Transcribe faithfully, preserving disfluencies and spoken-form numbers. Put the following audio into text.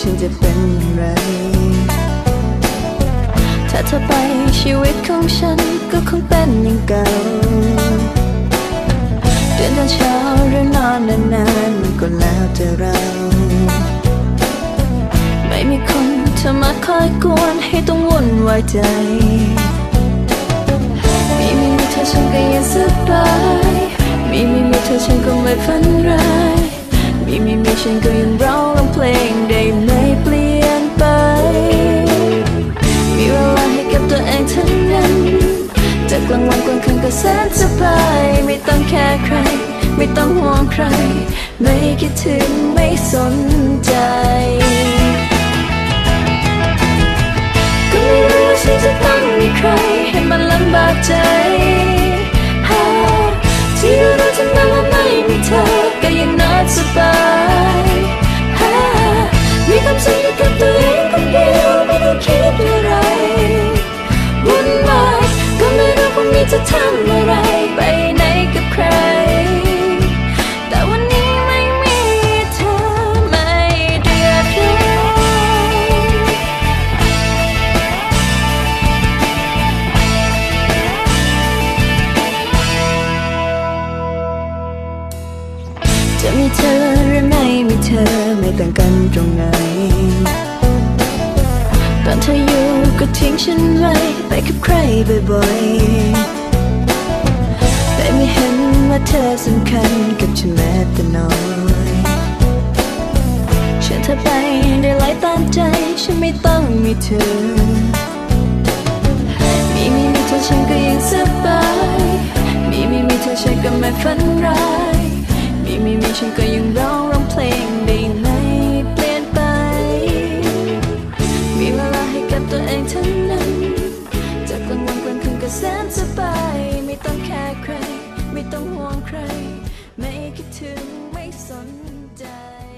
ฉันจะเป็นอย่างไรถ้าเธอไปชีวิตของฉันก็คงเป็นอย่างเก่าเดินตอนเช้าหรือนอนนานๆมันก็แล้วแต่เราไม่มีคนเธอมาคอยกวนให้ต้องวุ่นวายใจมีไม่มีเธอฉันก็ยังสบายมีไม่มีเธอฉันก็ไม่ฝันร้ายมีไม่มีฉันก็ยังร้องร้องเพลงได้ไม่เปลี่ยนไปมีเวลาให้กับตัวเองทั้งนั้นจากกลางวันกลางคืนก็แสนสบายไม่ต้องแคร์ใครไม่ต้องห่วงใครไม่คิดถึงไม่สนใจก็ไม่รู้ว่าฉันจะต้องมีใครให้มันลำบากใจที่รู้ทั้งนั้นว่าไม่มีเธอก็ยังน่าสบายมีความสุขอยู่กับตัวเองคนเดียวไม่ต้องคิดอะไรวุ่นวายก็ไม่รู้พรุ่งนี้จะทำอะไรไปไหนกับใครแต่วันนี้ไม่มีเธอไม่เดือดร้อนจะมีเธอหรือไม่มีเธอไม่ต่างกันตรงไหนตอนเธออยู่ก็ทิ้งฉันไว้ไปกับใครบ่อยๆแต่ไม่เห็นว่าเธอสำคัญกับฉันแม้แต่น้อยฉันเธอไปได้ไล่ตามใจฉันไม่ต้องมีเธอมีไม่มีเธอฉันก็ยังสบายมีไม่มีเธอฉันก็ไม่ฝันร้ายมีไม่มีฉันก็ยังร้องร้องเพลงได้ไม่เปลี่ยนไปมีเวลาให้กับตัวเองทั้งนั้นจากกลางวันกลางคืนก็แสนสบายไม่ต้องแคร์ใครไม่ต้องห่วงใครไม่คิดถึงไม่สนใจ